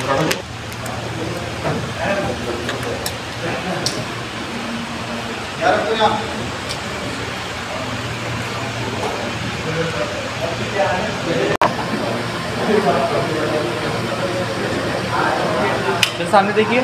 सामने देखिए।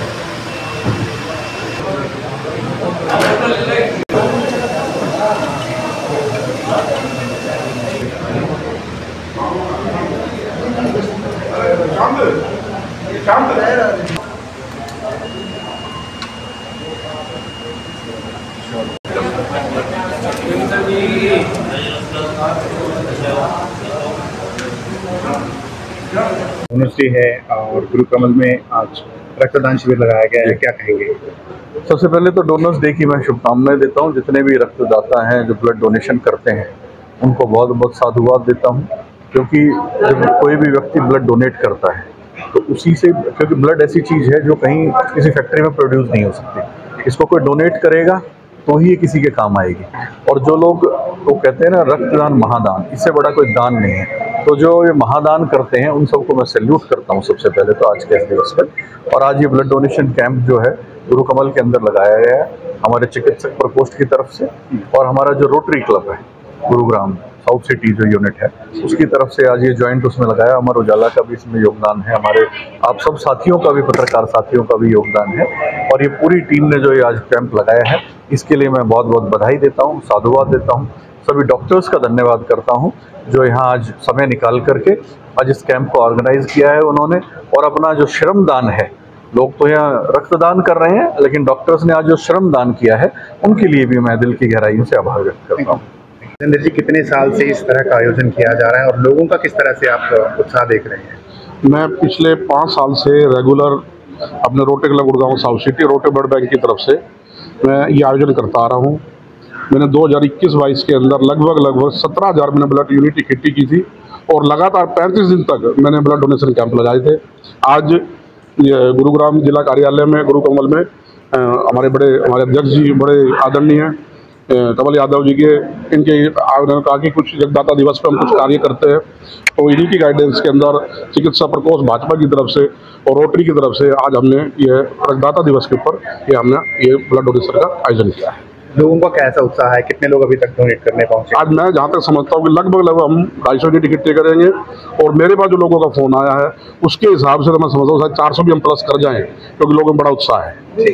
Donors day है और गुरु कमल में आज रक्तदान शिविर लगाया गया है, क्या कहेंगे? सबसे पहले तो डोनर्स डे की मैं शुभकामनाएं देता हूं। जितने भी रक्तदाता हैं जो ब्लड डोनेशन करते हैं उनको बहुत बहुत साधुवाद देता हूं, क्योंकि जब कोई भी व्यक्ति ब्लड डोनेट करता है तो उसी से, क्योंकि ब्लड ऐसी चीज़ है जो कहीं किसी फैक्ट्री में प्रोड्यूस नहीं हो सकती, इसको कोई डोनेट करेगा तो ही ये किसी के काम आएगी। और जो लोग वो कहते हैं ना रक्तदान महादान, इससे बड़ा कोई दान नहीं है। तो जो ये महादान करते हैं उन सबको मैं सैल्यूट करता हूँ सबसे पहले तो आज के इस दिवस पर। और आज ये ब्लड डोनेशन कैंप जो है गुरु कमल के अंदर लगाया गया है हमारे चिकित्सक प्रकोष्ठ की तरफ से, और हमारा जो रोटरी क्लब है गुरुग्राम साउथ सिटी जो यूनिट है उसकी तरफ से आज ये ज्वाइंट उसमें लगाया। अमर उजाला का भी इसमें योगदान है, हमारे आप सब साथियों का भी, पत्रकार साथियों का भी योगदान है। और ये पूरी टीम ने जो ये आज कैंप लगाया है इसके लिए मैं बहुत बहुत बधाई देता हूँ, साधुवाद देता हूँ। सभी डॉक्टर्स का धन्यवाद करता हूँ जो यहाँ आज समय निकाल करके आज इस कैंप को ऑर्गेनाइज किया है उन्होंने, और अपना जो श्रमदान है, लोग तो यहाँ रक्तदान कर रहे हैं लेकिन डॉक्टर्स ने आज जो श्रमदान किया है उनके लिए भी मैं दिल की गहराइयों से आभार व्यक्त करता हूँ। जितेंद्र जी, कितने साल से इस तरह का आयोजन किया जा रहा है और लोगों का किस तरह से आप उत्साह देख रहे हैं? मैं पिछले 5 साल से रेगुलर अपने Rotary club Gurgaon south city Rotary blood bank की तरफ से मैं ये आयोजन करता आ रहा हूँ। मैंने 2021-22 के अंदर लगभग 17,000 मैंने ब्लड यूनिट इकट्ठी की थी और लगातार 35 दिन तक मैंने ब्लड डोनेशन कैंप लगाए थे। आज गुरुग्राम जिला कार्यालय में गुरु कमल में हमारे अध्यक्ष जी बड़े आदरणीय कमल यादव जी के इनके उन्होंने कहा कि कुछ रक्तदाता दिवस पर हम कुछ कार्य करते हैं, तो इन्हीं की गाइडेंस के अंदर चिकित्सा प्रकोष्ठ भाजपा की तरफ से और रोटरी की तरफ से आज हमने ये रक्तदाता दिवस के ऊपर हमने ये ब्लड डोनेशन का आयोजन किया है। लोगों का कैसा उत्साह है, कितने लोग अभी तक डोनेट करने पहुंचे? आज मैं जहाँ तक समझता हूँ कि लगभग हम 250 यूनिट इकट्ठे करेंगे, और मेरे पास जो लोगों का फोन आया है उसके हिसाब से तो मैं समझता हूँ 400 भी हम प्लस कर जाएं, क्योंकि लोगों में बड़ा उत्साह है।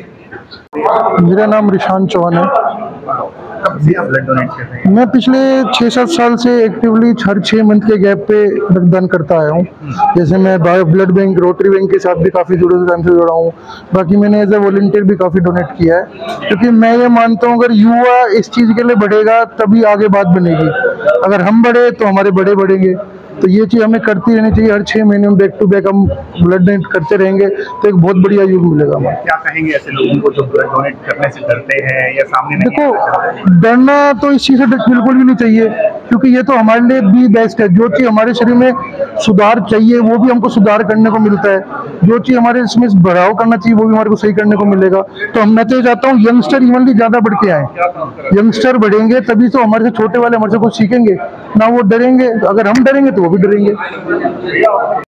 मेरा नाम रिशान चौहान है। कब से आप ब्लड डोनेट कर रहे हैं? मैं पिछले 6-7 साल से एक्टिवली हर 6 मंथ के गैप पे रक्तदान करता आया हूँ। जैसे मैं ब्लड बैंक रोटरी बैंक के साथ भी काफ़ी टाइम से जुड़ा हूँ। बाकी मैंने एज ए वॉलंटियर भी काफ़ी डोनेट किया है, क्योंकि मैं ये मानता हूँ अगर युवा इस चीज़ के लिए बढ़ेगा तभी आगे बात बनेगी। अगर हम बढ़े तो हमारे बड़े बढ़ेंगे, तो ये चीज़ हमें करती रहनी चाहिए। हर 6 महीने में बैक टू बैक हम ब्लड डोनेट करते रहेंगे तो एक बहुत बढ़िया युग मिलेगा हमें। क्या कहेंगे ऐसे लोगों को जो ब्लड डोनेट करने से डरते हैं या सामने नहीं? देखो, डरना तो इस चीज़ से बिल्कुल भी नहीं चाहिए, क्योंकि ये तो हमारे लिए भी बेस्ट है। जो चीज़ हमारे शरीर में सुधार चाहिए वो भी हमको सुधार करने को मिलता है, जो चीज़ हमारे इसमें बढ़ाव करना चाहिए वो भी हमारे को सही करने को मिलेगा। तो मैं तो चाहता हूँ यंगस्टर इवनली ज़्यादा बढ़ के आए। यंगस्टर बढ़ेंगे तभी तो हमारे से छोटे वाले हमारे से कुछ सीखेंगे ना, वो डरेंगे। अगर हम डरेंगे तो वो भी डरेंगे।